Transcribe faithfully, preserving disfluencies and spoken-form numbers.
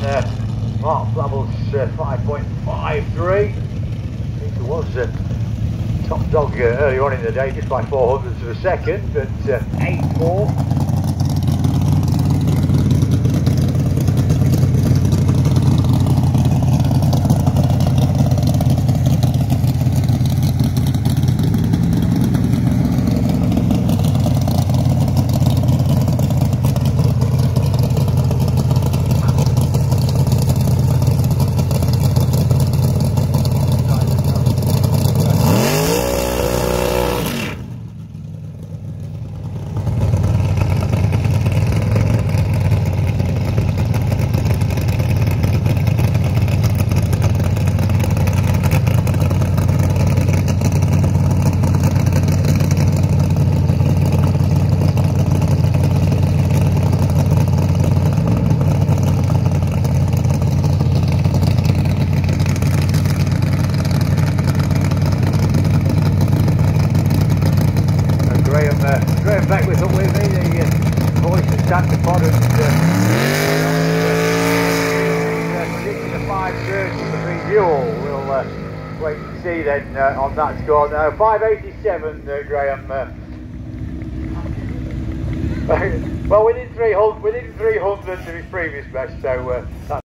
uh, Mark Flavel's uh, five point five three. I think it was uh, top dog uh, earlier on in the day, just by four hundredths of a second, but uh, eight four. Uh, Graham Beckwith up with me, the uh, voice of Santa Pod, and uh, uh, five thirty for refuel. We'll uh, wait and see then uh, on that score. Now five eighty-seven, uh, Graham. Uh, well, within three hundred, within three hundred of his previous best, so uh, that's